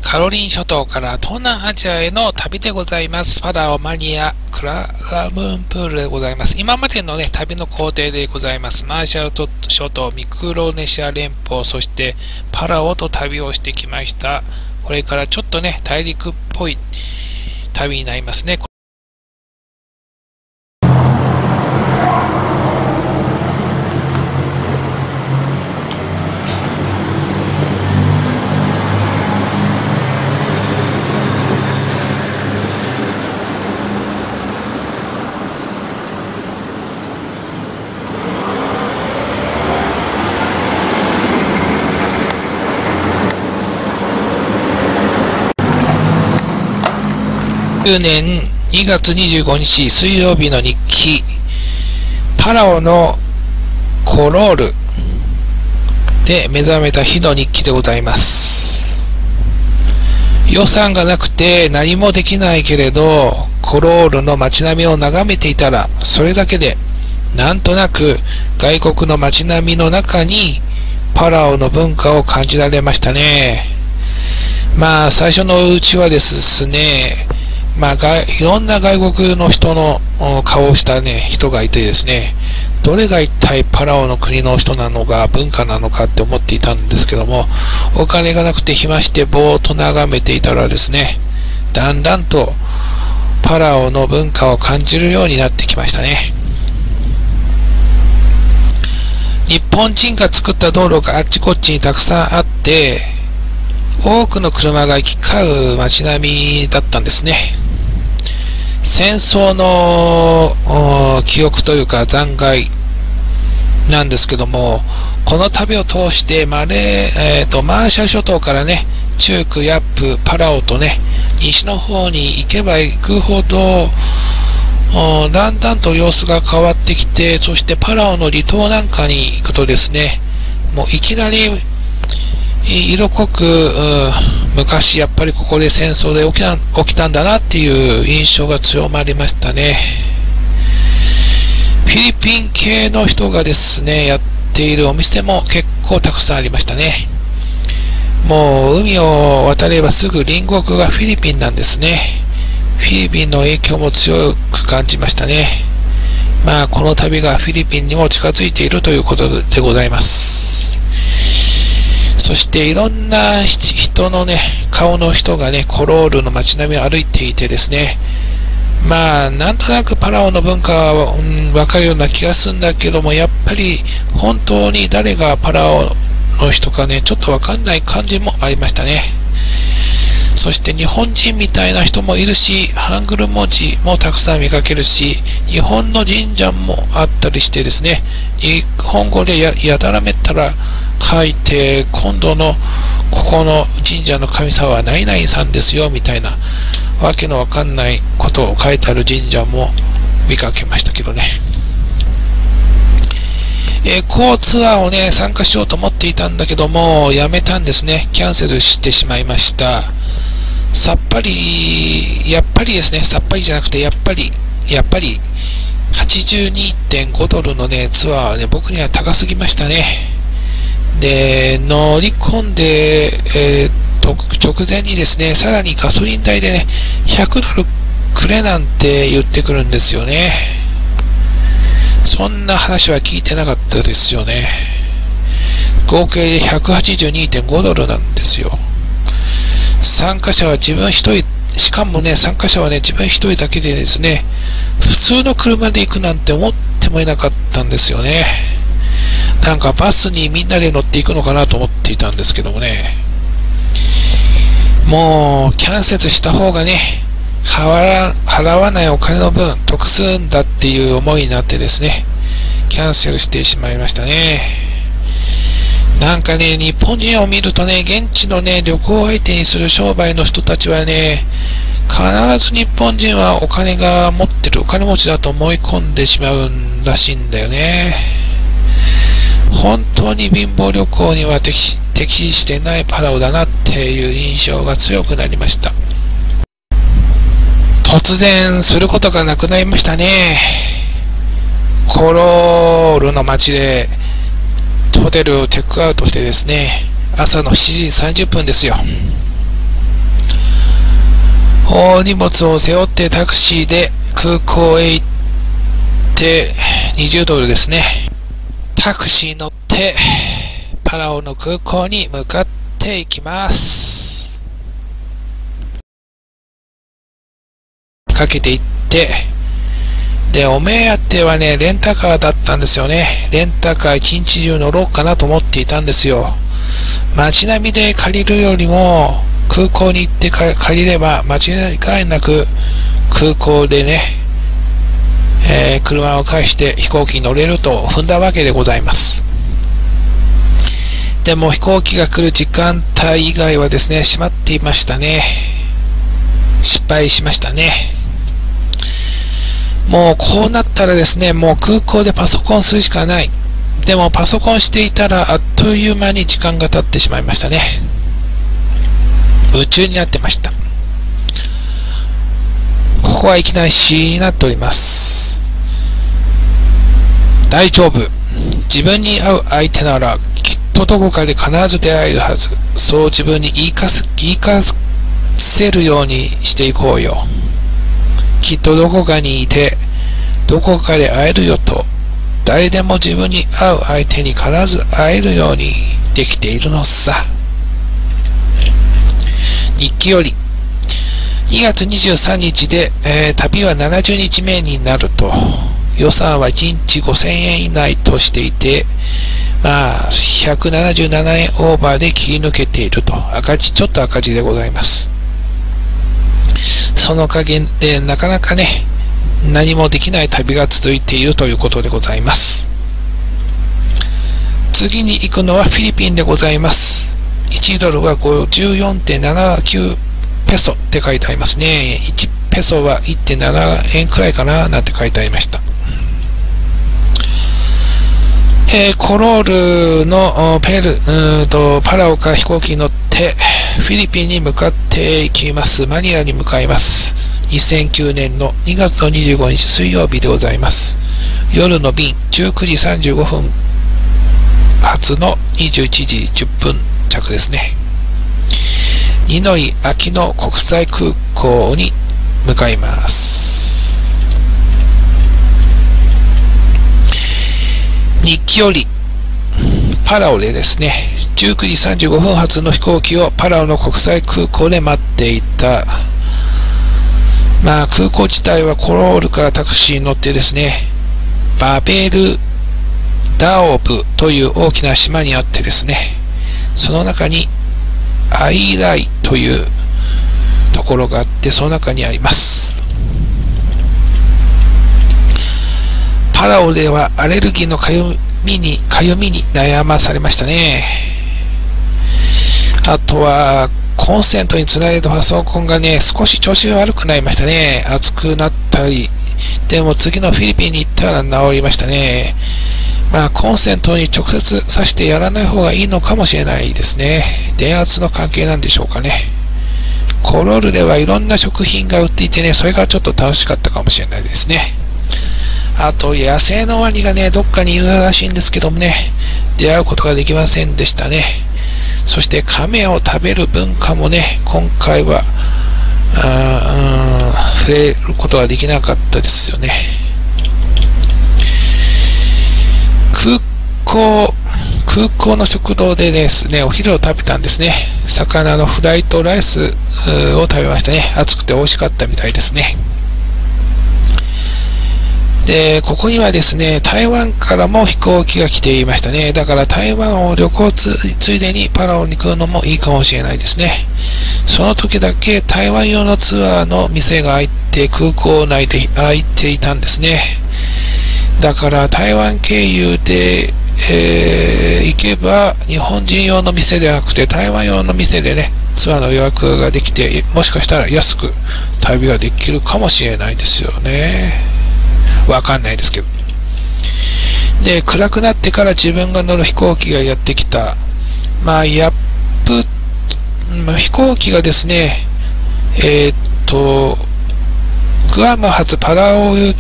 カロリン諸島から東南アジアへの旅でございます。パラオ、マニア、クラムンプールでございます。今までのね、旅の工程でございます。マーシャル諸島、ミクロネシア連邦、そしてパラオと旅をしてきました。これからちょっとね、大陸っぽい旅になりますね。2010年2月25日水曜日の日記、パラオのコロールで目覚めた日の日記でございます。予算がなくて何もできないけれど、コロールの街並みを眺めていたら、それだけでなんとなく外国の街並みの中にパラオの文化を感じられましたね。まあ最初のうちはですね、いろんな外国の人の顔をしたね、人がいてですね、どれが一体パラオの国の人なのか、文化なのかって思っていたんですけども、お金がなくて暇してぼーっと眺めていたらですね、だんだんとパラオの文化を感じるようになってきましたね。日本人が作った道路があっちこっちにたくさんあって、多くの車が行き交う街並みだったんですね。戦争の記憶というか残骸なんですけども、この旅を通してマーシャル諸島からね、チューク、ヤップ、パラオとね、西の方に行けば行くほどだんだんと様子が変わってきて、そしてパラオの離島なんかに行くとですね、もういきなり色濃く昔やっぱりここで戦争で起きたんだなっていう印象が強まりましたね。フィリピン系の人がですねやっているお店も結構たくさんありましたね。もう海を渡ればすぐ隣国がフィリピンなんですね。フィリピンの影響も強く感じましたね。まあこの旅がフィリピンにも近づいているということでございます。そしていろんな人のね、顔の人がね、コロールの街並みを歩いていてですね、なんとなくパラオの文化は、わかるような気がするんだけども、やっぱり本当に誰がパラオの人かね、ちょっとわかんない感じもありましたね。そして日本人みたいな人もいるし、ハングル文字もたくさん見かけるし、日本の神社もあったりしてですね、日本語でやたらめったら書いて、今度のここの神社の神様は何々さんですよみたいなわけのわかんないことを書いてある神社も見かけましたけどね。こうツアーをね参加しようと思っていたんだけども、やめたんですね。キャンセルしてしまいました。やっぱりですね、さっぱりじゃなくてやっぱり82.5 ドルのねツアーはね、僕には高すぎましたね。で、乗り込んで、直前にですね、さらにガソリン代でね、100ドルくれなんて言ってくるんですよね。そんな話は聞いてなかったですよね。合計で 182.5 ドルなんですよ。参加者は自分一人、しかもね、参加者はね、自分一人だけでですね、普通の車で行くなんて思ってもいなかったんですよね。なんかバスにみんなで乗っていくのかなと思っていたんですけどもね。もうキャンセルした方がね、払わないお金の分得するんだっていう思いになってですね、キャンセルしてしまいましたね。なんかね、日本人を見るとね、現地のね、旅行相手にする商売の人たちはね、必ず日本人はお金持ちだと思い込んでしまうんらしいんだよね。本当に貧乏旅行には適してないパラオだなっていう印象が強くなりました。突然することがなくなりましたね。コロールの街でホテルをチェックアウトしてですね、朝の7時30分ですよ。 大荷物を背負ってタクシーで空港へ行って20ドルですね。タクシー乗ってパラオの空港に向かっていきます。かけていって、で、お目当てはね、レンタカーだったんですよね。レンタカー一日中乗ろうかなと思っていたんですよ。街並みで借りるよりも、空港に行って借りれば間違いなく空港でね、車を返して飛行機に乗れると踏んだわけでございます。でも飛行機が来る時間帯以外はですね、閉まっていましたね。失敗しましたね。もうこうなったらですね、もう空港でパソコンするしかない。でもパソコンしていたらあっという間に時間が経ってしまいましたね。夢中になってました。ここはいきなり C になっております。大丈夫。自分に合う相手ならきっとどこかで必ず出会えるはず。そう自分に言い聞かせるようにしていこうよ。きっとどこかにいてどこかで会えるよと。誰でも自分に合う相手に必ず会えるようにできているのさ。日記より2月23日で、旅は70日目になると、予算は1日5000円以内としていて、まあ177円オーバーで切り抜けていると、ちょっと赤字でございます。その加減でなかなかね、何もできない旅が続いているということでございます。次に行くのはフィリピンでございます。1ドルは 54.79 ペソって書いてありますね。1ペソは 1.7 円くらいかななんて書いてありました。コロールのパラオから飛行機に乗ってフィリピンに向かっていきます。マニラに向かいます。2009年の2月の25日水曜日でございます。夜の便19時35分発の21時10分着ですね。ニノイ・アキノ国際空港に向かいます。日記よりパラオでですね、19時35分発の飛行機をパラオの国際空港で待っていた。まあ空港自体はコロールからタクシーに乗ってですね、バベルダオブという大きな島にあってですね、その中にアイライというところがあって、その中にあります。パラオではアレルギーのかゆみに悩まされましたね。あとはコンセントにつないだパソコンがね、少し調子が悪くなりましたね。熱くなったり。でも次のフィリピンに行ったら治りましたね。まあコンセントに直接挿してやらない方がいいのかもしれないですね。電圧の関係なんでしょうかね。コロールではいろんな食品が売っていてね、それがちょっと楽しかったかもしれないですね。あと野生のワニがね、どっかにいるらしいんですけどもね、出会うことができませんでしたね。そして亀を食べる文化もね、今回は触れることができなかったですよね。空港の食堂でですね、お昼を食べたんですね。魚のフライとライスを食べましたね。暑くて美味しかったみたいですね。で、ここにはですね、台湾からも飛行機が来ていましたね。だから台湾を旅行ついでにパラオに来るのもいいかもしれないですね。その時だけ台湾用のツアーの店が開いて、空港内で開いていたんですね。だから台湾経由で、行けば日本人用の店ではなくて台湾用の店でね、ツアーの予約ができて、もしかしたら安く旅ができるかもしれないですよね。わかんないですけど。で、暗くなってから自分が乗る飛行機がやってきた。まあ、飛行機がですね、グアム発パラオ経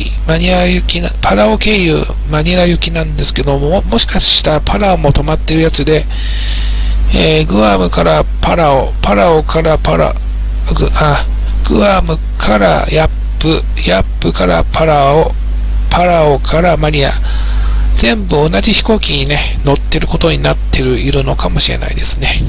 由マニラ行きなんですけども、もしかしたらパラオも止まってるやつで、グアムからパラオからグアムからヤップ、ヤップからパラオ、パラオからマニラ、全部同じ飛行機にね、乗ってることになっているのかもしれないですね。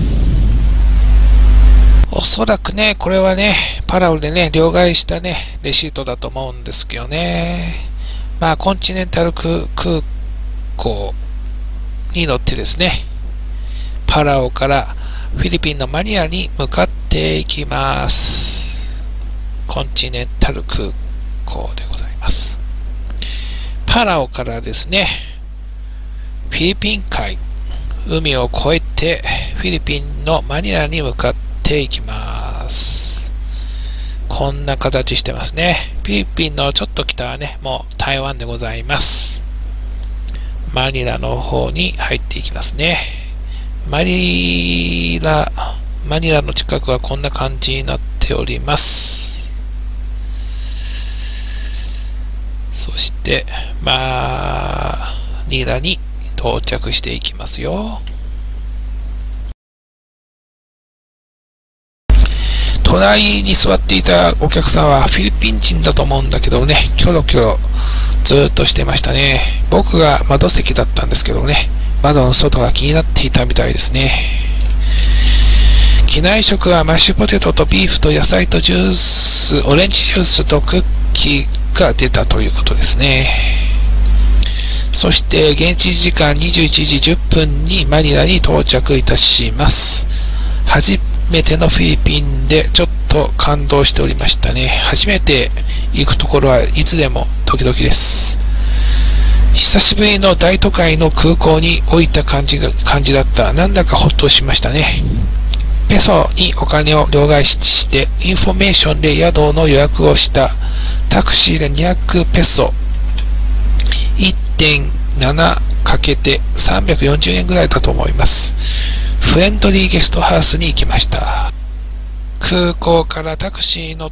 おそらくね、これはね、パラオでね、両替したね、レシートだと思うんですけどね。まあ、コンチネンタル空港に乗ってですね、パラオからフィリピンのマニラに向かっていきます。コンチネンタル空港でございます。パラオからですね、フィリピン海、海を越えてフィリピンのマニラに向かっていきます。こんな形してますね。フィリピンのちょっと北はね、もう台湾でございます。マニラの方に入っていきますね。マニラの近くはこんな感じになっております。そして、マニラに到着していきますよ。隣に座っていたお客さんはフィリピン人だと思うんだけどね、キョロキョロずーっとしてましたね。僕が窓席だったんですけどね、窓の外が気になっていたみたいですね。機内食はマッシュポテトとビーフと野菜とジュース、オレンジジュースとクッキーが出たということですね。そして現地時間21時10分にマニラに到着いたします。初めてのフィリピンでちょっと感動しておりましたね。初めて行くところはいつでもドキドキです。久しぶりの大都会の空港に降りた感じだった。なんだかほっとしましたね。ペソにお金を両替して、インフォメーションで宿の予約をした。タクシーで200ペソ。1.7 かけて340円ぐらいだと思います。フレンドリーゲストハウスに行きました。空港からタクシーに乗って、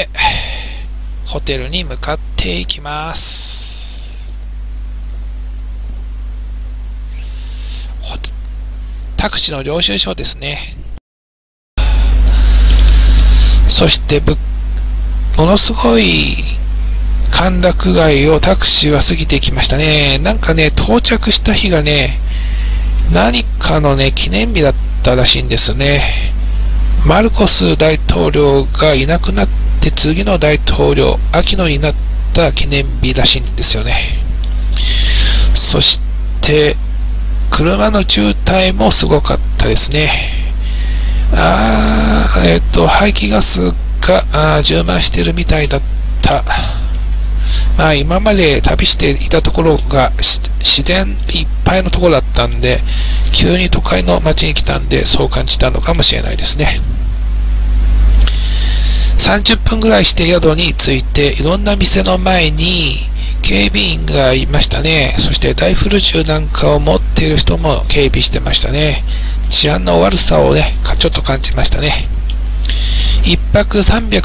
ホテルに向かっていきます。タクシーの領収書ですね。そしてものすごい歓楽街をタクシーは過ぎていきましたね。なんかね、到着した日がね、何かのね、記念日だったらしいんですね。マルコス大統領がいなくなって次の大統領、アキノになった記念日らしいんですよね。そして、車の渋滞もすごかったですね。排気ガスが充満してるみたいだった。まあ今まで旅していたところが自然いっぱいのところだったんで、急に都会の街に来たんでそう感じたのかもしれないですね。30分ぐらいして宿に着いて、いろんな店の前に警備員がいましたね。そしてライフル銃なんかを持っている人も警備してましたね。治安の悪さをね、ちょっと感じましたね。1泊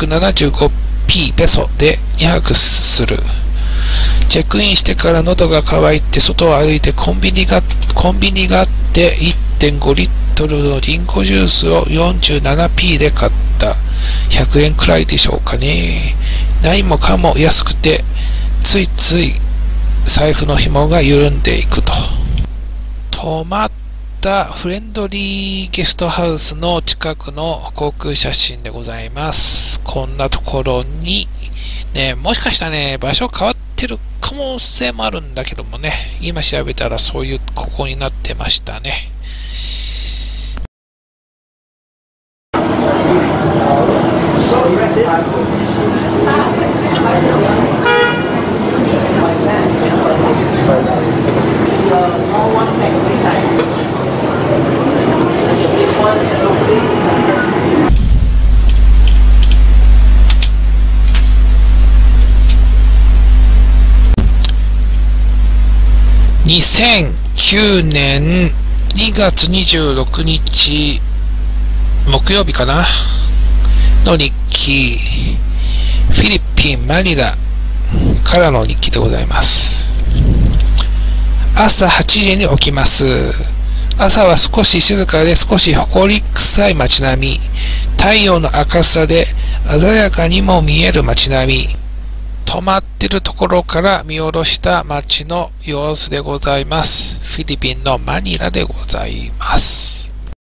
375p ペソで2泊する。チェックインしてから喉が渇いて外を歩いてコンビニがあって 1.5 リットルのリンゴジュースを 47p で買った。100円くらいでしょうかね。何もかも安くて、ついつい財布の紐が緩んでいくと。泊まったフレンドリーゲストハウスの近くの航空写真でございます。こんなところに、ね、もしかしたらね、場所変わってる可能性もあるんだけどもね、今調べたらそういうここになってましたね。2009年2月26日木曜日かなの日記、フィリピン・マニラからの日記でございます。朝8時に起きます。朝は少し静かで少し埃臭い街並み。太陽の明るさで鮮やかにも見える街並み、止まってるところから見下ろした街の様子でございます。フィリピンのマニラでございます。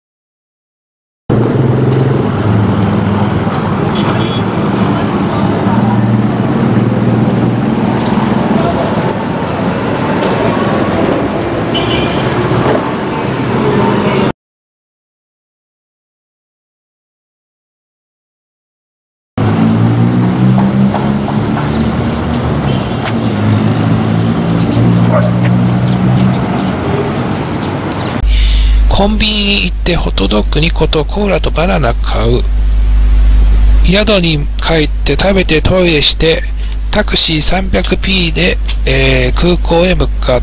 コンビニに行ってホットドッグ2個とコーラとバナナ買う。宿に帰って食べてトイレしてタクシー 300p で、空港へ向かった。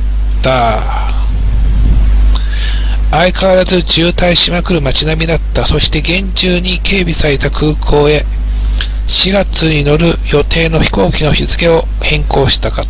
相変わらず渋滞しまくる街並みだった。そして厳重に警備された空港へ4月に乗る予定の飛行機の日付を変更したかった。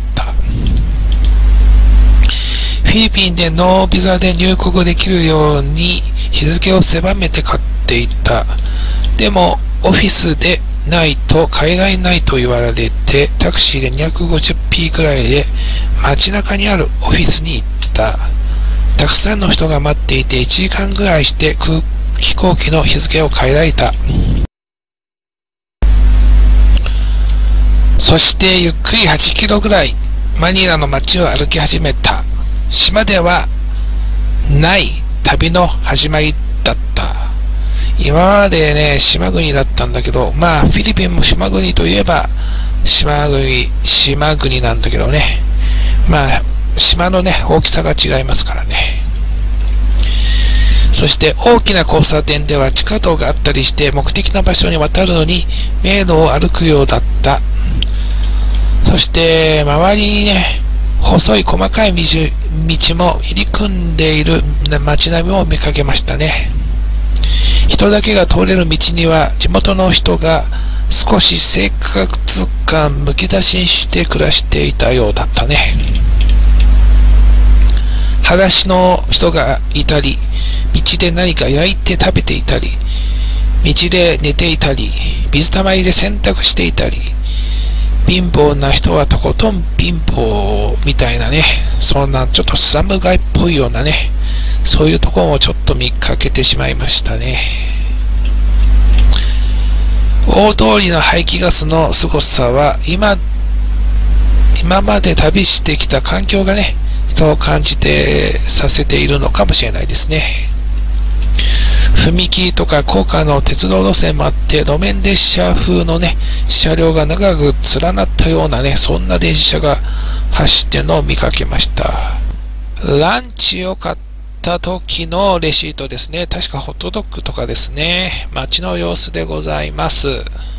フィリピンでノービザで入国できるように日付を狭めて買っていた。でもオフィスでないと帰られないと言われて、タクシーで 250p くらいで街中にあるオフィスに行った。たくさんの人が待っていて1時間ぐらいして飛行機の日付を変えられた。そしてゆっくり8キロぐらいマニラの街を歩き始めた。島ではない旅の始まりだった。今までね、島国だったんだけど、フィリピンも島国といえば島国なんだけどね。島のね、大きさが違いますからね。そして大きな交差点では地下道があったりして目的の場所に渡るのに迷路を歩くようだった。そして周りにね、細い細かい道も入り組んでいる街並みを見かけましたね。人だけが通れる道には地元の人が少し生活感むき出しにして暮らしていたようだったね。裸足の人がいたり、道で何か焼いて食べていたり、道で寝ていたり、水たまりで洗濯していたり、貧乏な人はとことん貧乏みたいなね、そんなちょっとスラム街っぽいようなね、そういうところもちょっと見かけてしまいましたね。大通りの排気ガスの凄さは今まで旅してきた環境がね、そう感じてさせているのかもしれないですね。踏切とか高架の鉄道路線もあって、路面列車風のね、車両が長く連なったようなね、そんな電車が走ってるのを見かけました。ランチを買った時のレシートですね。確かホットドッグとかですね。街の様子でございます。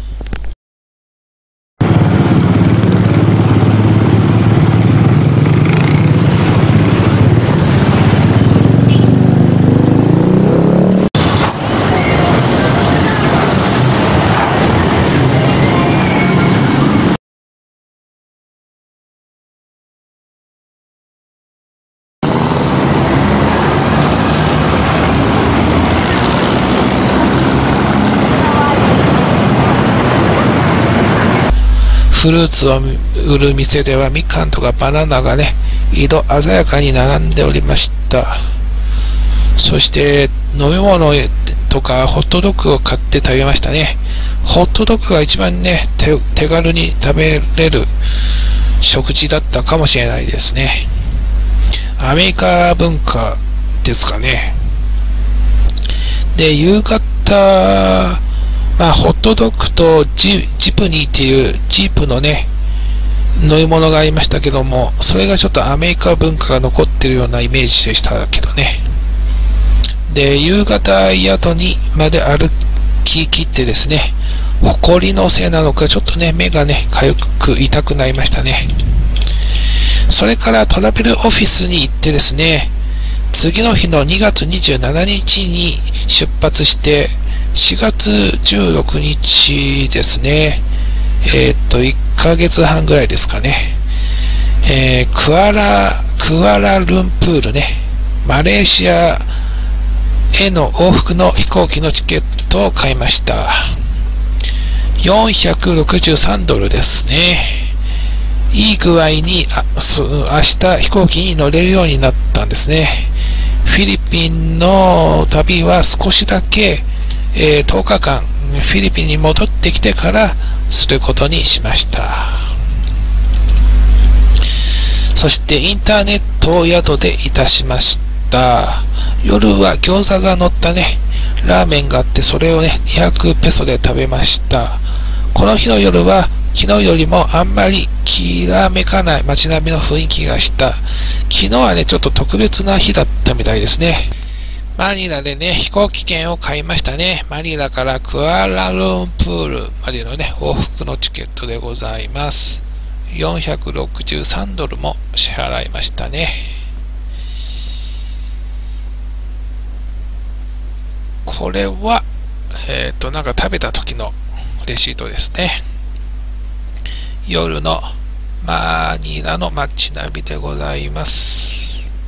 フルーツを売る店ではみかんとかバナナがね、色鮮やかに並んでおりました。そして飲み物とかホットドッグを買って食べましたね。ホットドッグが一番ね、手軽に食べれる食事だったかもしれないですね。アメリカ文化ですかね。で、夕方、ホットドッグとジプニーっていうジープのね、飲み物がありましたけども、それがちょっとアメリカ文化が残ってるようなイメージでしたけどね。で、夕方宿にまで歩き切ってですね、埃のせいなのかちょっとね、目がね、痛くなりましたね。それからトラベルオフィスに行ってですね、次の日の2月27日に出発して4月16日ですね、1ヶ月半ぐらいですかね、クアラルンプールね、マレーシアへの往復の飛行機のチケットを買いました。 463ドルですね。いい具合に明日飛行機に乗れるようになったんですね。フィリピンの旅は少しだけ、10日間フィリピンに戻ってきてからすることにしました。そしてインターネットを宿でいたしました。夜は餃子が乗ったね、ラーメンがあって、それをね、200ペソで食べました。この日の夜は昨日よりもあんまりきらめかない街並みの雰囲気がした。昨日はね、ちょっと特別な日だったみたいですね。マニラでね、飛行機券を買いましたね。マニラからクアラルンプールまでのね、往復のチケットでございます。463ドルも支払いましたね。これは、なんか食べた時のレシートですね。夜のマニラの街並みでございます。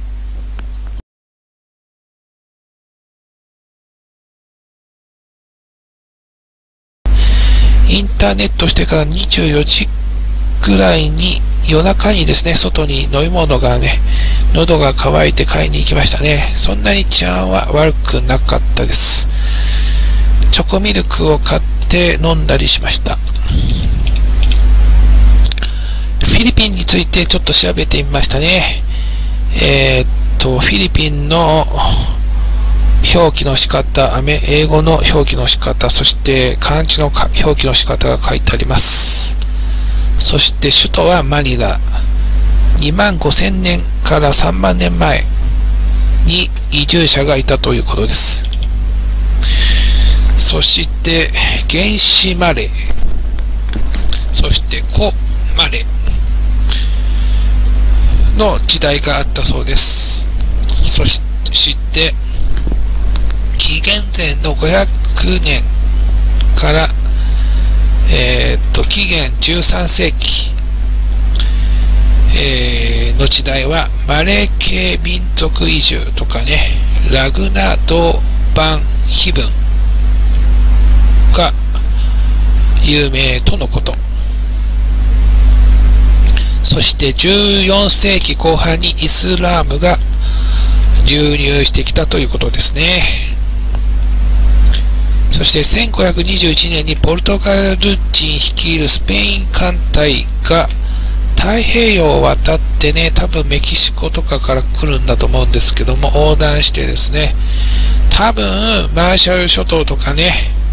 インターネットしてから24時ぐらいに夜中にですね、外に飲み物がね、喉が渇いて買いに行きましたね。そんなに治安は悪くなかったです。チョコミルクを買って飲んだりしました。フィリピンについてちょっと調べてみましたね。フィリピンの表記の仕方、英語の表記の仕方、そして漢字の表記の仕方が書いてあります。そして首都はマニラ。25,000年から3万年前に移住者がいたということです。そして原始マレー、そして古マレーの時代があったそうです。そして紀元前の500年から紀元13世紀、の時代はマレー系民族移住とかね、ラグナドバンヒブンが有名とのこと。そして14世紀後半にイスラームが流入してきたということですね。そして1521年にポルトガル人率いるスペイン艦隊が太平洋を渡ってね、多分メキシコとかから来るんだと思うんですけども、横断してですね、多分マーシャル諸島とかね、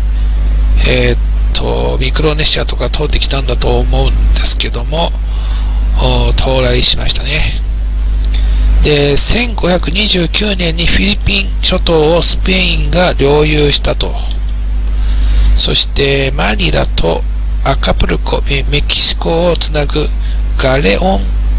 ミクロネシアとか通ってきたんだと思うんですけども、到来しましたね。で、1529年にフィリピン諸島をスペインが領有したと。そしてマニラとアカプルコ、メキシコをつなぐガレオン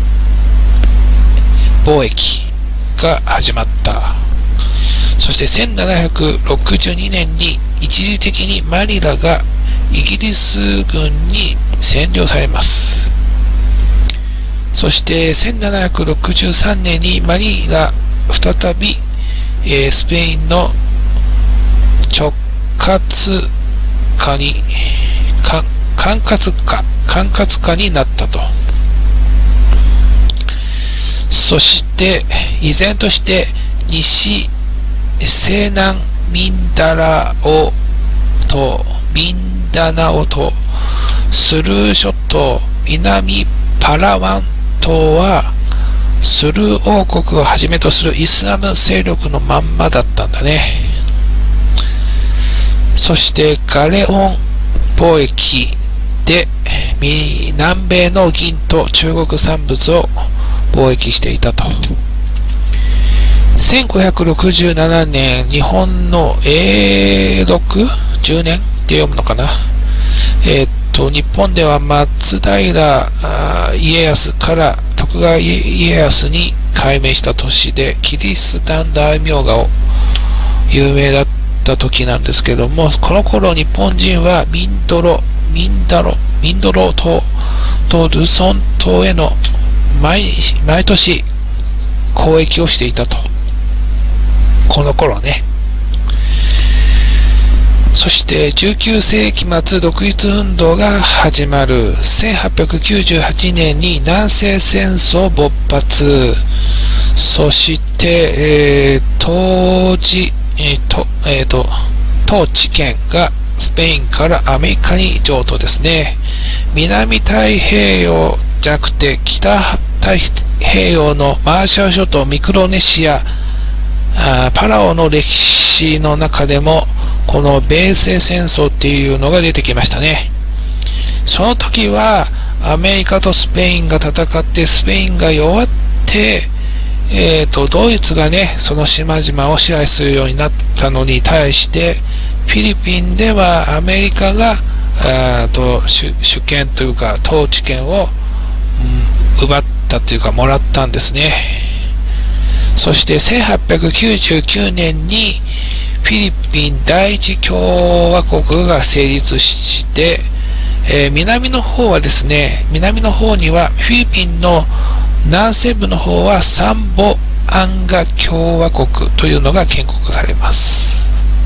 貿易が始まった。そして1762年に一時的にマニラがイギリス軍に占領されます。そして1763年にマニラ再び、スペインの直轄下に管轄下になったと。そして依然として西西南ミンダナオとスルー諸島、南パラワン島はスルー王国をはじめとするイスラム勢力のまんまだったんだね。そしてガレオン貿易で南米の銀と中国産物を貿易していたと。1567年、日本の永禄10年って読むのかな。日本では松平家康から徳川家康に改名した年で、キリシタン大名が有名だった時なんですけども、この頃日本人はミンドロ島とルソン島への毎年交易をしていたと。この頃ね。 そして19世紀末独立運動が始まる。1898年に南西戦争勃発。そして、統治権がスペインからアメリカに譲渡ですね。南太平洋じゃなくて北太平洋のマーシャル諸島、ミクロネシア、パラオの歴史の中でもこの米西戦争っていうのが出てきましたね。その時はアメリカとスペインが戦って、スペインが弱って、ドイツがねその島々を支配するようになったのに対して、フィリピンではアメリカが主権というか統治権を、奪ったというかもらったんですね。そして1899年にフィリピン第一共和国が成立して、南の方はですね、南の方にはフィリピンの南西部の方はサンボアンガ共和国というのが建国されます。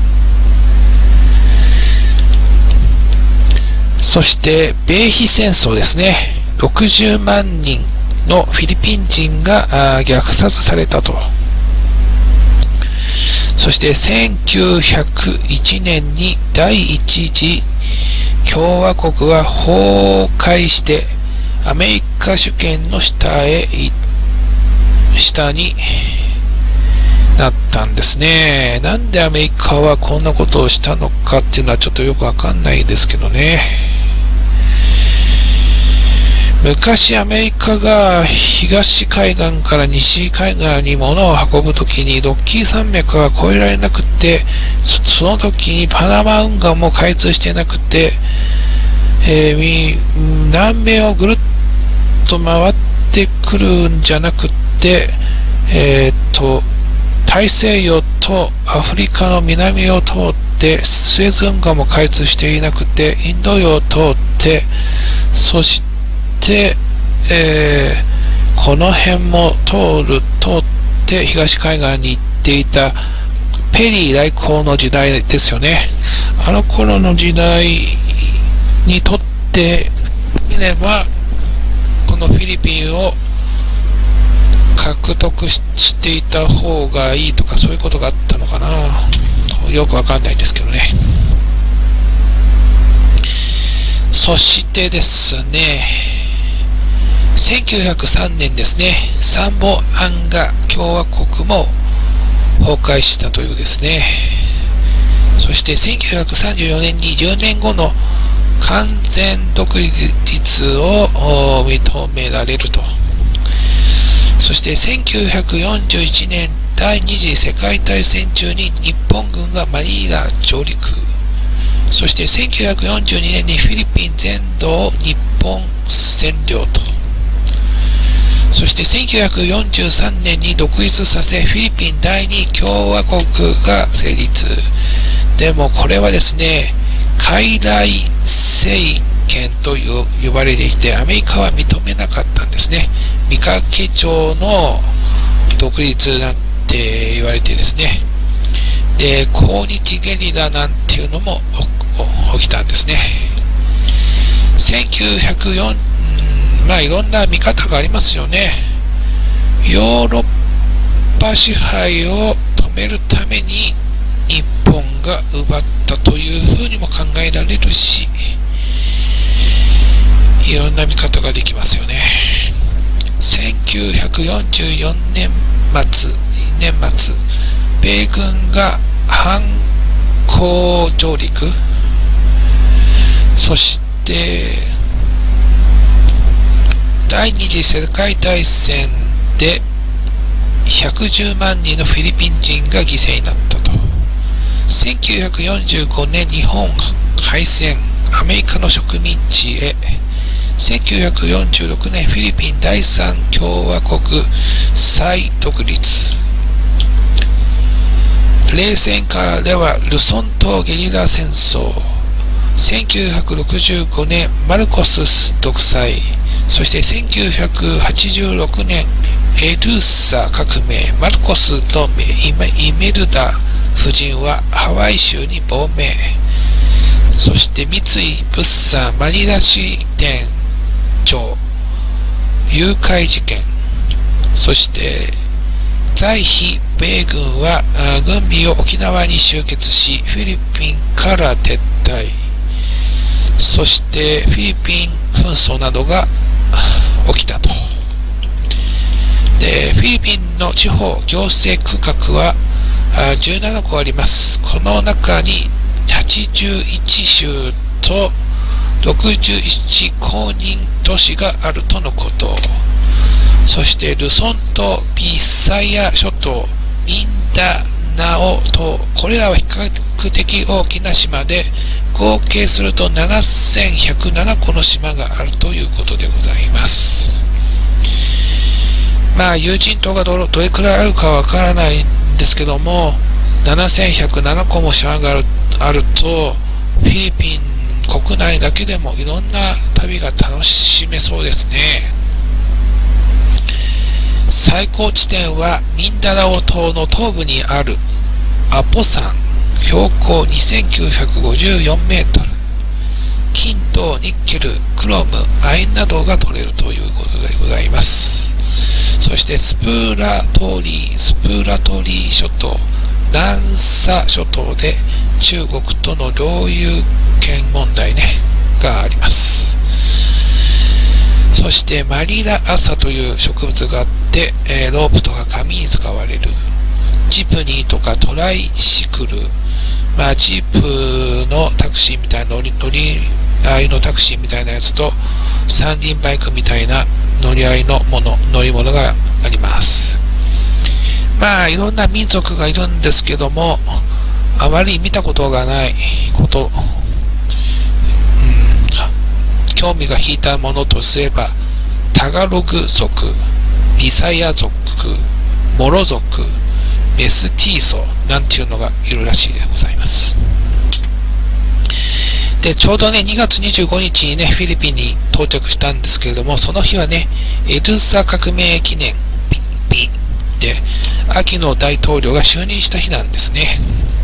そして米菲戦争ですね。60万人のフィリピン人が虐殺されたと。そして1901年に第一次共和国は崩壊して、アメリカ主権の下になったんですね。なんでアメリカはこんなことをしたのかっていうのはちょっとよくわかんないですけどね。昔アメリカが東海岸から西海岸に物を運ぶときにロッキー山脈が越えられなくて、その時にパナマ運河も開通してなくて、南米をぐるっと回ってくるんじゃなくて、大西洋とアフリカの南を通ってスエズ運河も開通していなくて、インド洋を通って、そして、この辺も通って東海岸に行っていたペリー来航の時代ですよね。あの頃の時代にとってみれば、このフィリピンを獲得していた方がいいとか、そういうことがあったのかな。よくわかんないですけどね。そしてですね、1903年ですね、サンボアンガ共和国も崩壊したというですね。そして1934年に10年後の完全独立を認められると。そして1941年第二次世界大戦中に日本軍がマニラ上陸。そして1942年にフィリピン全土を日本占領と。そして1943年に独立させ、フィリピン第二共和国が成立。でもこれはですね、傀儡政権と呼ばれていて、アメリカは認めなかったんですね。三掛町の独立なんて言われてですね。で、抗日ゲリラなんていうのも起きたんですね。1904いろんな見方がありますよね。ヨーロッパ支配を止めるために日本が奪ったというふうにも考えられるし、いろんな見方ができますよね。1944年末、米軍が反攻上陸、そして第二次世界大戦で110万人のフィリピン人が犠牲になったと。1945年日本敗戦、アメリカの植民地へ。1946年フィリピン第三共和国再独立。冷戦下ではルソン島ゲリラ戦争。1965年マルコス独裁。そして1986年エルサ革命。マルコスとイメルダ夫人はハワイ州に亡命。 そして三井物産マニラ支店長誘拐事件、そして在日米軍は軍備を沖縄に集結しフィリピンから撤退、そしてフィリピン紛争などが起きたと。でフィリピンの地方行政区画は17個あります。この中に81州と61公認都市があるとのこと。そしてルソン島、ビサヤ諸島、ミンダナオ島、これらは比較的大きな島で合計すると7107個の島があるということでございます。まあ有人島がどれくらいあるかわからないんですけども、7107個も島があるとフィリピン国内だけでもいろんな旅が楽しめそうですね。最高地点はミンダナオ島の東部にあるアポ山、標高2954メートル。金、銅、ニッケル、クロム、亜鉛などが取れるということでございます。そしてスプラトリー諸島、南沙諸島で中国との領有権問題があります。そしてマリラアサという植物があって、ロープとか紙に使われる。ジプニーとかトライシクル、ジープのタクシーみたいな乗り合いのタクシーみたいなやつと三輪バイクみたいな乗り物があります。いろんな民族がいるんですけども、あまり見たことがないこと、興味が引いたものとすれば、タガログ族、ビサヤ族、モロ族、メスティーソなんていうのがいるらしいでございます。で、ちょうど2月25日にフィリピンに到着したんですけれども、その日はエドゥサ革命記念日で、アキノ大統領が就任した日なんですね。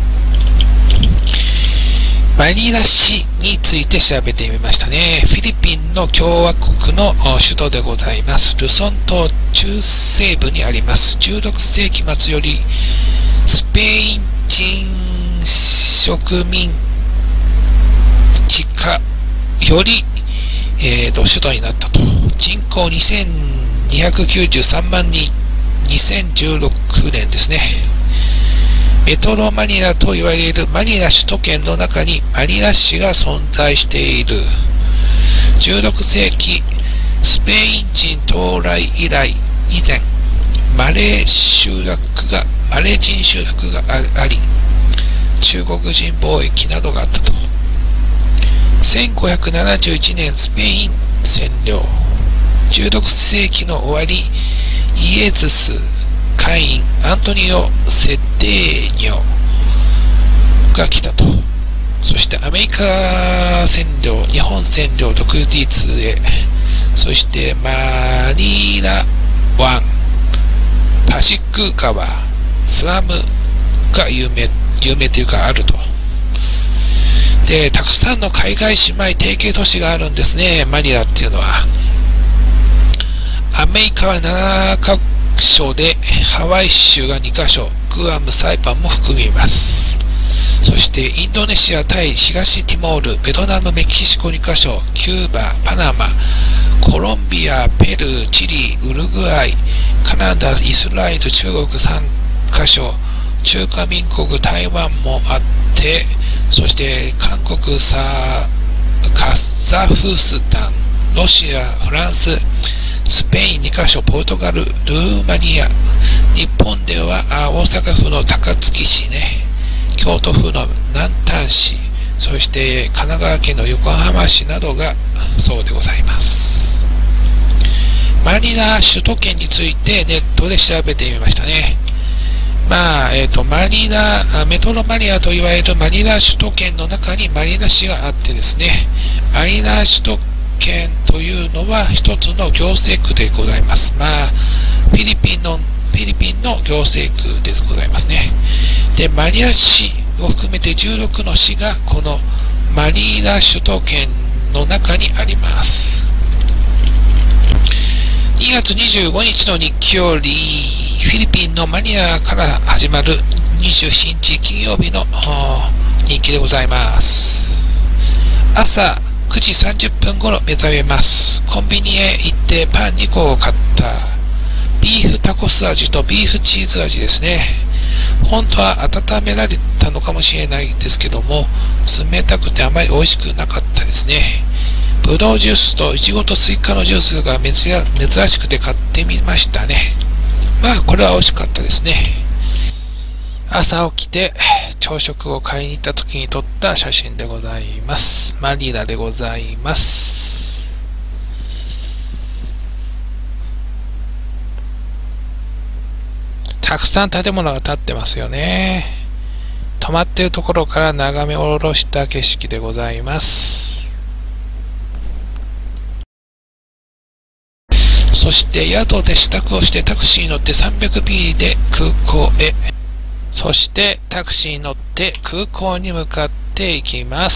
マニラ市について調べてみましたね。フィリピンの共和国の首都でございます。ルソン島中西部にあります。16世紀末よりスペイン人植民地化より、首都になったと。人口2293万人、2016年ですね。メトロマニラと言われるマニラ首都圏の中にマニラ市が存在している。16世紀スペイン人到来以来以前、マレー人集落があり、中国人貿易などがあったと。1571年スペイン占領。16世紀の終わり、イエズス会員アントニオ・セデーニョが来たと。そしてアメリカ占領、日本占領、独立へ。そしてマニラ湾、パシック川、スラムが有名というかあると。で、たくさんの海外姉妹提携都市があるんですね、マニラっていうのは。アメリカは7カ所で、ハワイ州が2カ所、グアム、サイパンも含みます。そしてインドネシア、タイ、東ティモール、ベトナム、メキシコ2カ所、キューバ、パナマ、コロンビア、ペルー、チリ、ウルグアイ、カナダ、イスラエル、中国3カ所、中華民国、台湾もあって、そして韓国、カザフスタン、ロシア、フランス、スペイン2カ所、ポルトガル、ルーマニア、日本では大阪府の高槻市京都府の南丹市、そして神奈川県の横浜市などがそうでございます。マニラ首都圏についてネットで調べてみましたね。メトロマニラといわれるマニラ首都圏の中にマニラ市があってですね、マニラ首都圏というのは一つの行政区でございます。フィリピンの行政区でございますね。で、マニラ市を含めて16の市がこのマニラ首都圏の中にあります。2月25日の日記より、フィリピンのマニラから始まる27日金曜日の日記でございます。朝9時30分頃目覚めます。コンビニへ行ってパン2個を買った。ビーフタコス味とビーフチーズ味ですね。本当は温められたのかもしれないですけども、冷たくてあまり美味しくなかったですね。ぶどうジュースといちごとスイカのジュースが珍しくて買ってみましたね。まあこれは美味しかったですね。朝起きて朝食を買いに行った時に撮った写真でございます。マニラでございます。たくさん建物が建ってますよね。止まっているところから眺め下ろした景色でございます。そして宿で支度をしてタクシーに乗って 300p で空港へ。そしてタクシーに乗って空港に向かっていきます。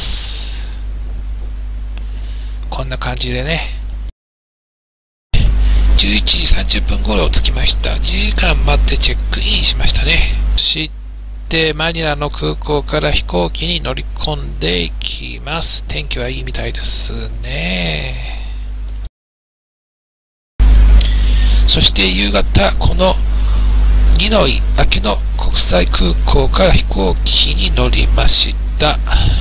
こんな感じでね。11時30分頃着きました。2時間待ってチェックインしましたね。そしてマニラの空港から飛行機に乗り込んでいきます。天気はいいみたいですね。そして夕方、このニノイ・アキノ国際空港から飛行機に乗りました。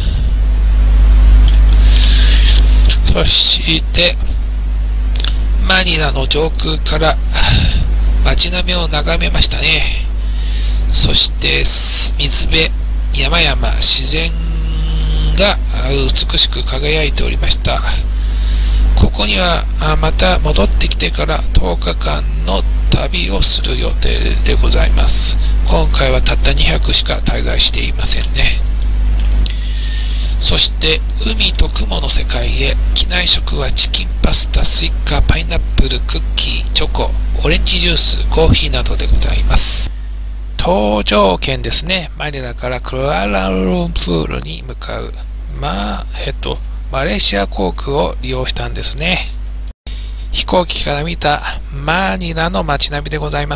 そしてマニラの上空から街並みを眺めましたね。そして水辺、山々、自然が美しく輝いておりました。ここにはまた戻ってきてから10日間の旅をする予定でございます。今回はたった2泊しか滞在していませんね。そして海と雲の世界へ。機内食はチキンパスタ、スイカ、パイナップル、クッキー、チョコ、オレンジジュース、コーヒーなどでございます。搭乗券ですね。マニラからクアラルンプールに向かうマレーシア航空を利用したんですね。飛行機から見たマニラの街並みでございます。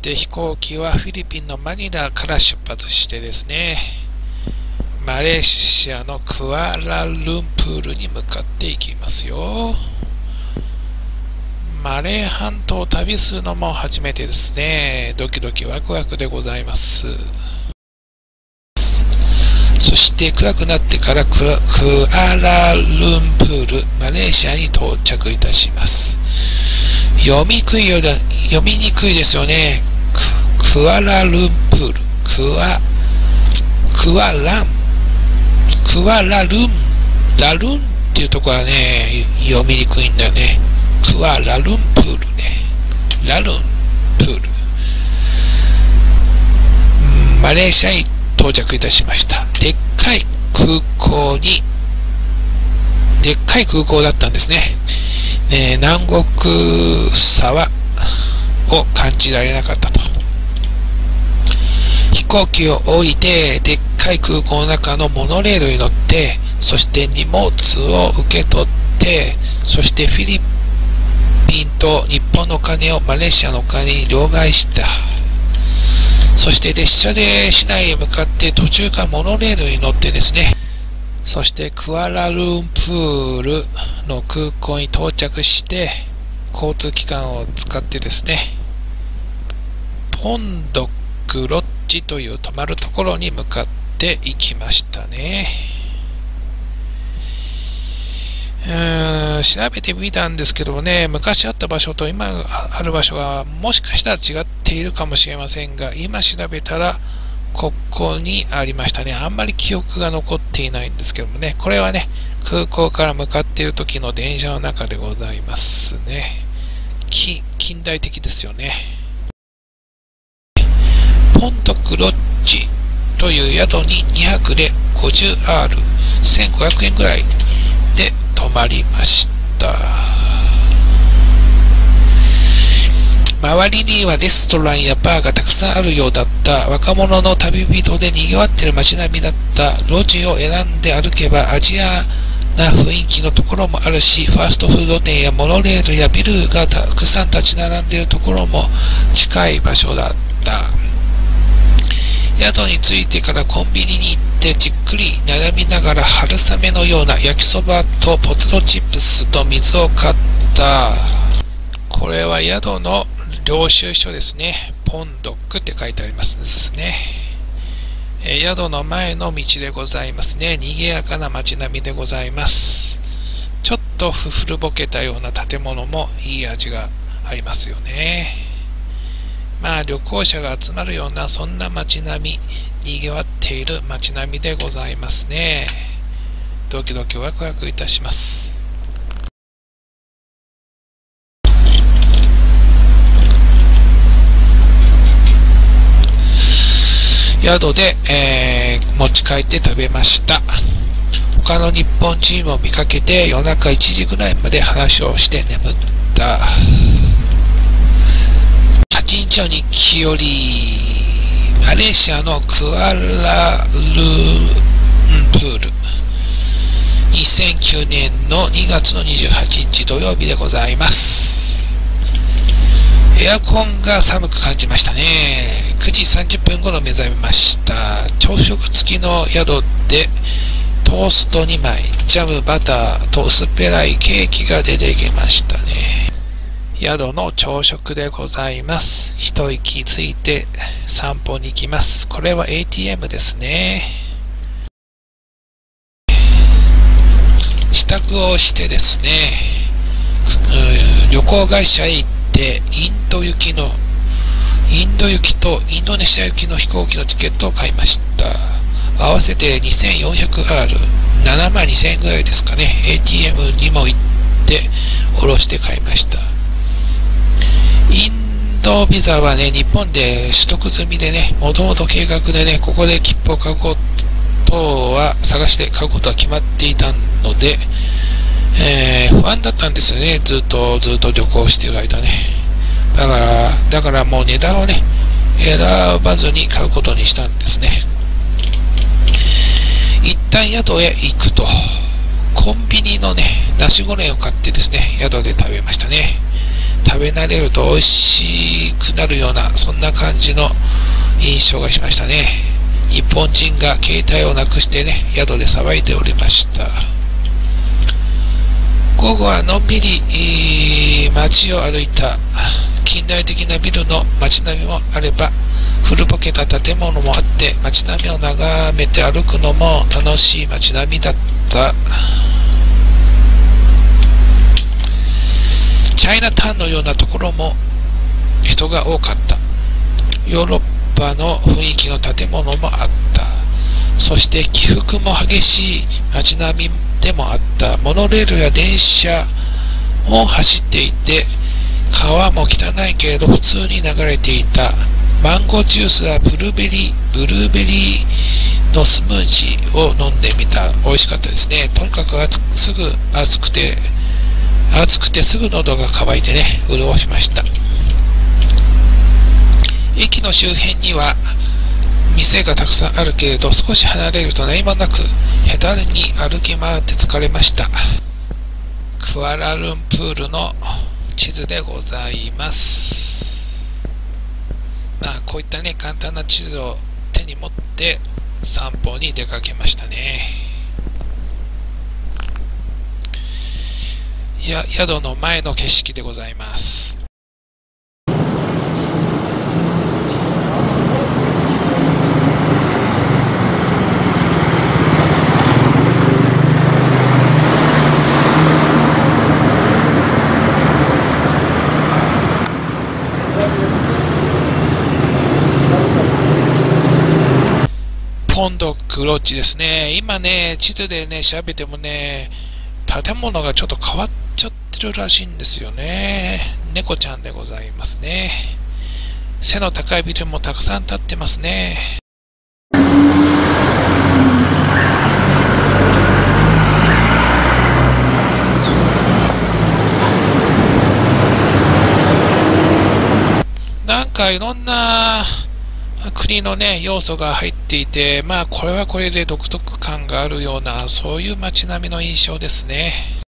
して飛行機はフィリピンのマニラから出発してですね、マレーシアのクアラルンプールに向かっていきますよ。マレー半島を旅するのも初めてですね。ドキドキワクワクでございます。そして暗くなってからクアラルンプール、マレーシアに到着いたします。読みにくいですよね。クアラルンプール、クアラルン、ラルンっていうところはね、読みにくいんだよね。クアラルンプールね。ラルンプール。マレーシアに到着いたしました。でっかい空港だったんですね。南国さを感じられなかったと。飛行機を降りて、でっかい空港の中のモノレールに乗って、そして荷物を受け取って、そしてフィリピンと日本のお金をマレーシアのお金に両替した。そして列車で市内へ向かって途中からモノレールに乗ってですね、そしてクアラルンプールの空港に到着して、交通機関を使ってですね、ポンドクロッチという泊まるところに向かっていきましたね。調べてみたんですけどね、昔あった場所と今ある場所がもしかしたら違っているかもしれませんが、今調べたらここにありましたね。あんまり記憶が残っていないんですけどもね、これはね、空港から向かっている時の電車の中でございますね。近代的ですよね。ポンドクロッチという宿に2泊で 50R、1500円ぐらいで泊まりました。周りにはレストランやバーがたくさんあるようだった。若者の旅人で賑わっている街並みだった。路地を選んで歩けばアジアな雰囲気のところもあるし、ファーストフード店やモノレールやビルがたくさん立ち並んでいるところも近い場所だった。宿に着いてからコンビニに行ってじっくり並びながら春雨のような焼きそばとポテトチップスと水を買った。これは宿の領収書ですね。ポンドックって書いてありますですね。宿の前の道でございますね。賑やかな街並みでございます。ちょっと古ぼけたような建物もいい味がありますよね。まあ旅行者が集まるようなそんな街並み、賑わっている街並みでございますね。ドキドキワクワクいたします。宿で、持ち帰って食べました。他の日本人も見かけて夜中1時ぐらいまで話をして眠った。8日の日記よりマレーシアのクアラルンプール2009年の2月の28日土曜日でございます。エアコンが寒く感じましたね。9時30分頃目覚めました。朝食付きの宿でトースト2枚、ジャム、バターと薄っぺらいケーキが出てきましたね。宿の朝食でございます。一息ついて散歩に行きます。これは ATM ですね。支度をしてですね、旅行会社へ行ってインド行きとインドネシア行きの飛行機のチケットを買いました。合わせて 2400R、7万2000円ぐらいですかね。ATM にも行って下ろして買いました。インドビザはね、日本で取得済みでね、もともと計画でね、ここで切符を買うことは、探して買うことは決まっていたので、不安だったんですよね、ずっと旅行している間ね。だからもう値段をね、選ばずに買うことにしたんですね。一旦宿へ行くと、コンビニのね、ナシゴレンを買ってですね、宿で食べましたね。 食べ慣れると美味しくなるような、そんな感じの印象がしましたね。日本人が携帯をなくしてね、宿でさばいておりました。午後はのんびり、街を歩いた。近代的なビルの街並みもあれば、古ぼけた建物もあって、街並みを眺めて歩くのも楽しい街並みだった。チャイナタウンのようなところも人が多かった。ヨーロッパの雰囲気の建物もあった。そして起伏も激しい街並みでもあった。モノレールや電車も走っていて、川も汚いけれど普通に流れていた。マンゴージュースやブルーベリーのスムージーを飲んでみた。美味しかったですね。とにかく暑くてすぐ喉が渇いてね、潤しました。駅の周辺には店がたくさんあるけれど、少し離れると何もなく、ヘタルに歩き回って疲れました。クアラルンプールの地図でございます。こういったね、簡単な地図を手に持って散歩に出かけましたね。宿の前の景色でございます。ポンドクロッチですね。今ね、地図でね、調べてもね、建物がちょっと変わっちゃってるらしいんですよね。猫ちゃんでございますね。背の高いビルもたくさん建ってますね。なんかいろんな国のね、要素が入っていて、これはこれで独特感があるような、そういう街並みの印象ですね。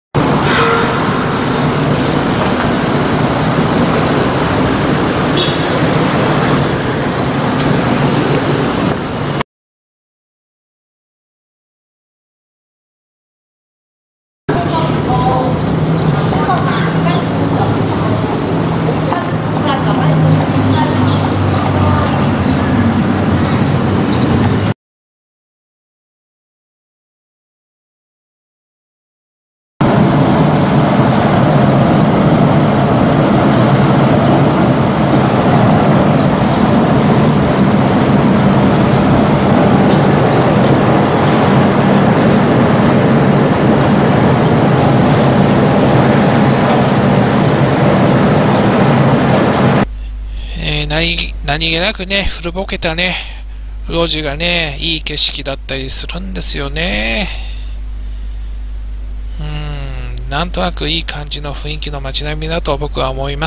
何気なくね、古ぼけたね、路地がね、いい景色だったりするんですよね。なんとなくいい感じの雰囲気の街並みだと僕は思います。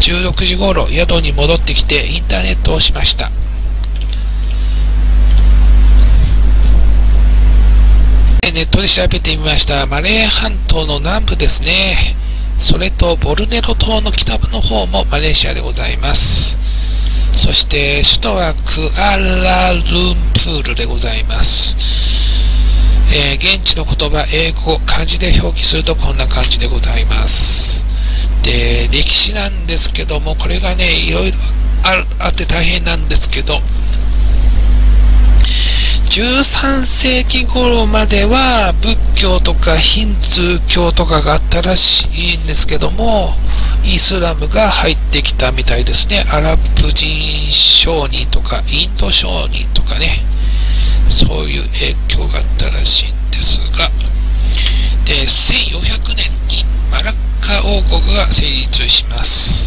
16時頃宿に戻ってきてインターネットをしました。ネットで調べてみました。マレー半島の南部ですね。それとボルネロ島の北部の方もマレーシアでございます。そして首都はクアラルンプールでございます。現地の言葉、英語、漢字で表記するとこんな感じでございます。で、歴史なんですけども、これがね、いろいろあって大変なんですけど、13世紀頃までは仏教とかヒンズー教とかがあったらしいんですけども、イスラムが入ってきたみたいですね。アラブ人商人とかインド商人とかね、そういう影響があったらしいんですが、で、1400年にマラッカ王国が成立します。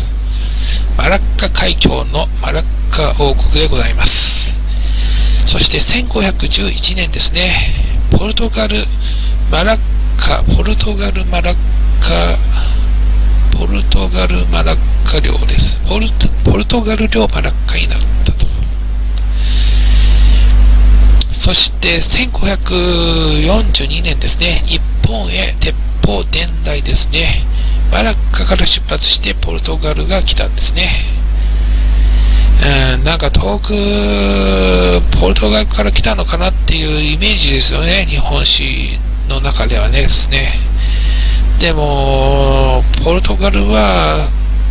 マラッカ海峡のマラッカ王国でございます。そして1511年ですね、ポルトガルマラッカ領です。ポルトガル領マラッカになったと。そして1542年ですね、日本へ鉄砲伝来ですね。マラッカから出発してポルトガルが来たんですね。なんか遠くポルトガルから来たのかなっていうイメージですよね、日本史の中ではねですね。でもポルトガルは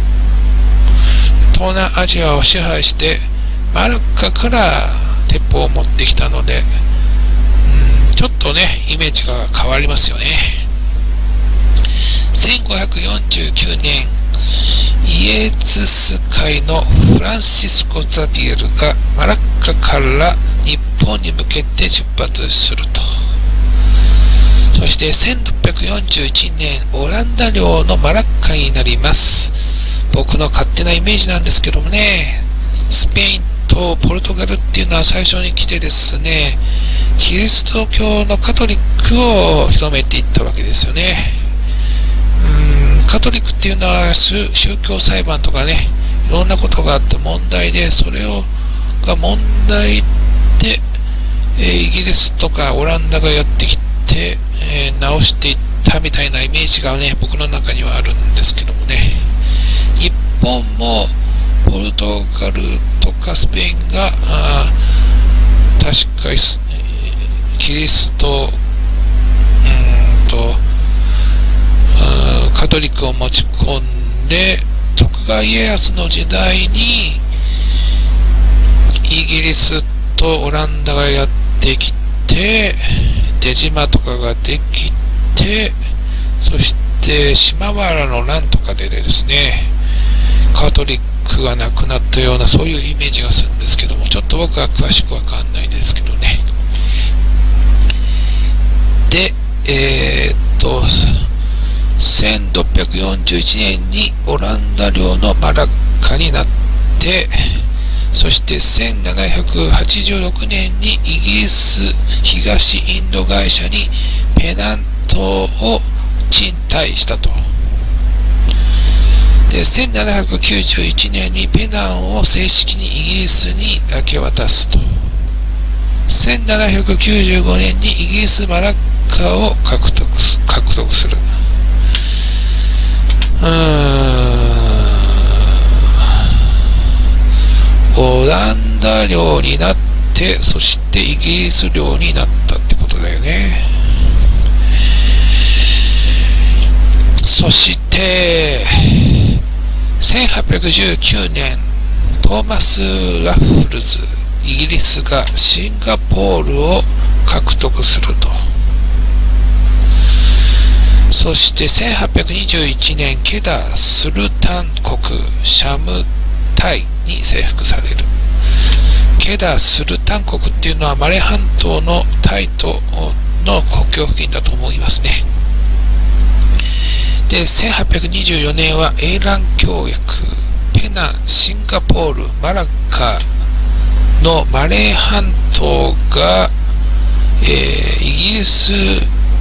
東南アジアを支配してマラッカから鉄砲を持ってきたので、ちょっとねイメージが変わりますよね。1549年イエツス会のフランシスコ・ザビエルがマラッカから日本に向けて出発すると。そして1641年オランダ領のマラッカになります。僕の勝手なイメージなんですけどもね、スペインとポルトガルっていうのは最初に来てですね、キリスト教のカトリックを広めていったわけですよね。カトリックっていうのは宗教裁判とかね、いろんなことがあって問題で、それが問題で、イギリスとかオランダがやってきて、直していったみたいなイメージがね、僕の中にはあるんですけどもね。日本もポルトガルとかスペインが確かキリストカトリックを持ち込んで、徳川家康の時代にイギリスとオランダがやってきて、出島とかができて、そして島原の乱とかでですね、カトリックがなくなったような、そういうイメージがするんですけども、ちょっと僕は詳しくわかんないですけどね。で、1641年にオランダ領のマラッカになって、そして1786年にイギリス東インド会社にペナン島を賃貸したと。で、1791年にペナンを正式にイギリスに明け渡すと。1795年にイギリスマラッカを獲得する。オランダ領になって、そしてイギリス領になったってことだよね。そして1819年、トーマス・ラフルズ、イギリスがシンガポールを獲得すると。そして1821年、ケダ・スルタン国シャムタイに征服される。ケダ・スルタン国っていうのはマレー半島のタイとの国境付近だと思いますね。で、1824年はエイラン協約、ペナン、シンガポール、マラッカのマレー半島が、イギリス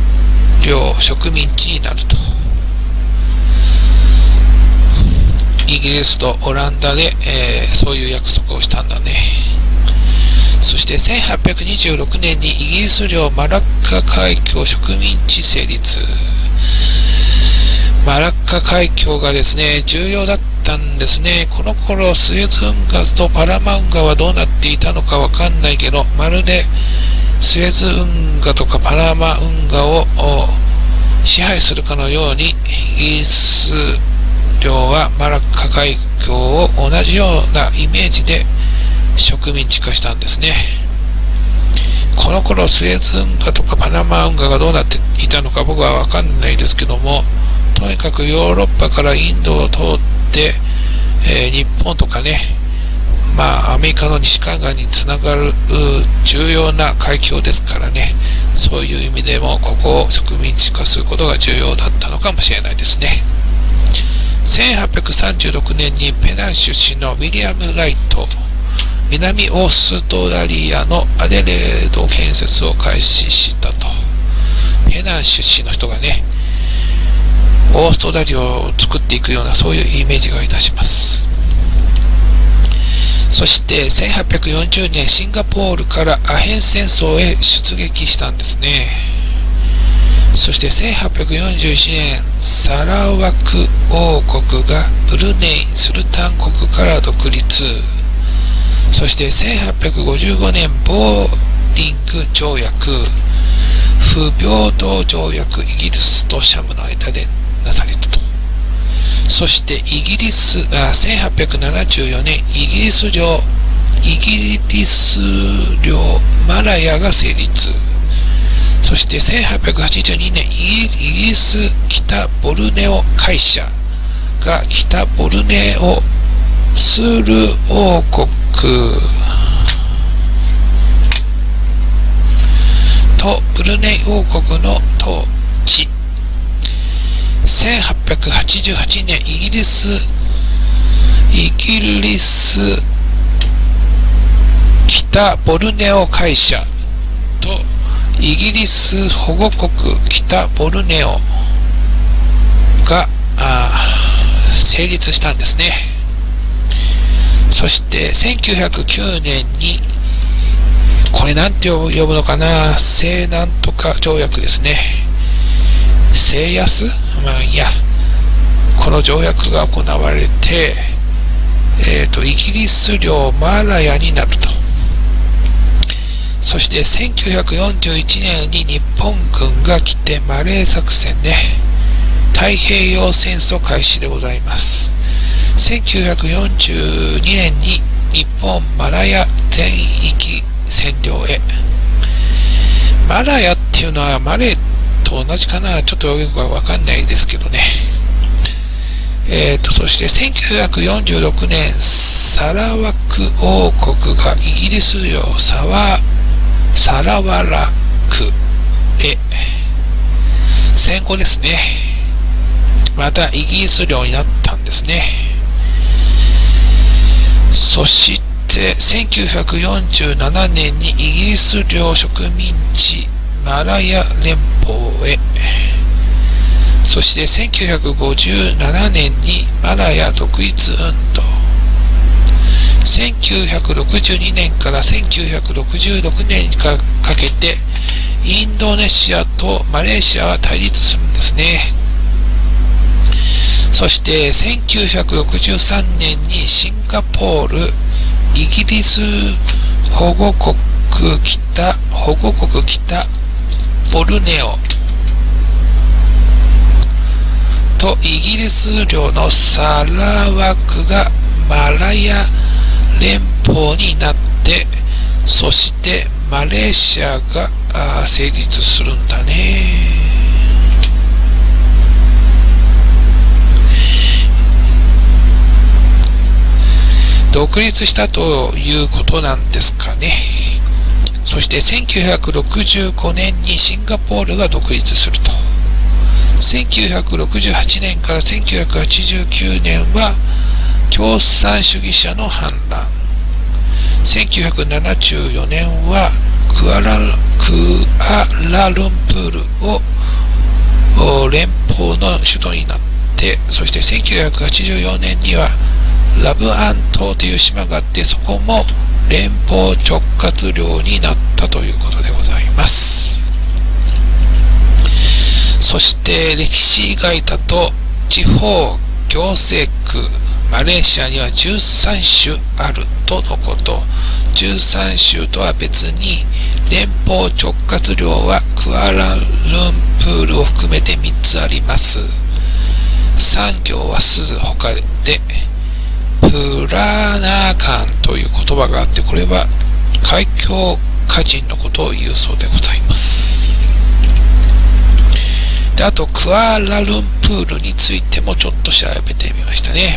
領植民地になると。イイギリスとオランダで、そういう約束をしたんだね。そして1826年にイギリス領マラッカ海峡植民地成立。マラッカ海峡がですね、重要だったんですね。この頃スエズ運河とパナマ運河はどうなっていたのかわかんないけど、まるでスエズ運河とかパナマ運河を支配するかのように、イギリス領はマラッカ海峡を同じようなイメージで植民地化したんですね。この頃スエズ運河とかパナマ運河がどうなっていたのか僕は分かんないですけども、とにかくヨーロッパからインドを通って、日本とかね、アメリカの西海岸につながる重要な海峡ですからね、そういう意味でもここを植民地化することが重要だったのかもしれないですね。1836年にペナン出身のウィリアム・ライト、南オーストラリアのアデレード建設を開始したと。ペナン出身の人がね、オーストラリアを作っていくような、そういうイメージがいたします。そして1840年シンガポールからアヘン戦争へ出撃したんですね。そして1841年サラワク王国がブルネイスルタン国から独立。そして1855年ボーリング条約、不平等条約、イギリスとシャムの間でなされたと。そして1874年イギリス領マラヤが成立。そして1882年イギリス北ボルネオ会社が北ボルネオスル王国とブルネイ王国の統治。1888年イギリス北ボルネオ会社とイギリス保護国北ボルネオが成立したんですね。そして1909年にこれなんて呼ぶのかな、西なんとか条約ですね。西安、いや、この条約が行われて、イギリス領マーラヤになると。そして1941年に日本軍が来てマレー作戦で太平洋戦争開始でございます。1942年に日本マラヤ全域占領へ。マラヤっていうのはマレーと同じかな、ちょっとよくわかんないですけどね。そして1946年サラワク王国がイギリス領サラワラクへ戦後ですね。またイギリス領になったんですね。そして1947年にイギリス領植民地マラヤ連邦へ。そして1957年にマラヤ独立運動。1962年から1966年にかけてインドネシアとマレーシアは対立するんですね。そして1963年にシンガポール、イギリス保護国北ボルネオとイギリス領のサラワクがマラヤ連邦になって、そしてマレーシアが成立するんだね。独立したということなんですかね。そして1965年にシンガポールが独立すると。1968年から1989年は共産主義者の反乱。1974年はクアラルンプールを連邦の首都になって、 、そして1984年にはラブアン島という島があって、そこも連邦直轄領になったということでございます。そして歴史以外だと地方行政区、マレーシアには13州あるとのこと。13州とは別に連邦直轄領はクアラルンプールを含めて3つあります。産業は鈴他でプラナーカンという言葉があって、これは海峡歌人のことを言うそうでございます。で、あとクアラルンプールについてもちょっと調べてみましたね。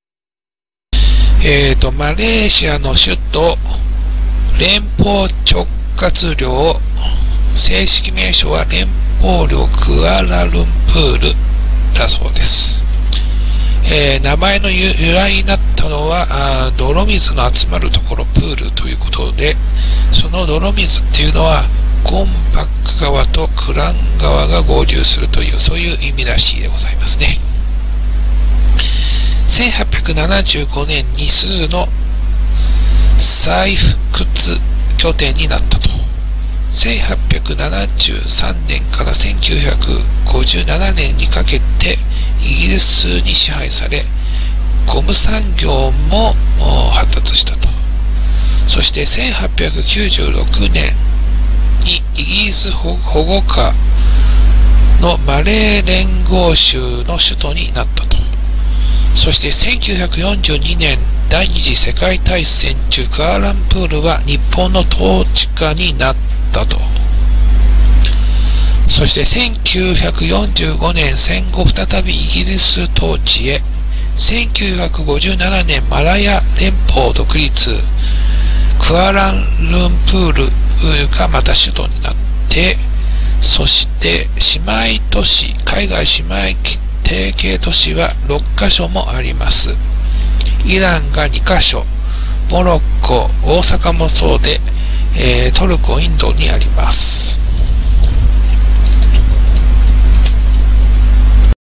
マレーシアの首都連邦直轄領、正式名称は連邦領クアラルンプールだそうです。名前の由来になったのは泥水の集まるところプールということで、その泥水っていうのはゴンバック川とクラン川が合流するという、そういう意味らしいでございますね。1875年に鈴の採掘拠点になったと。1873年から1957年にかけてイギリスに支配され、ゴム産業も発達したと。そして1896年にイギリス保護下のマレー連合州の首都になったと。そして1942年第二次世界大戦中、クアランプールは日本の統治下になったと。そして1945年戦後再びイギリス統治へ。1957年マラヤ連邦独立、クアラルンプールがまた首都になって、そして姉妹都市、海外姉妹提携都市は6カ所もあります。イランが2カ所、モロッコ、大阪もそうで、トルコ、インドにあります。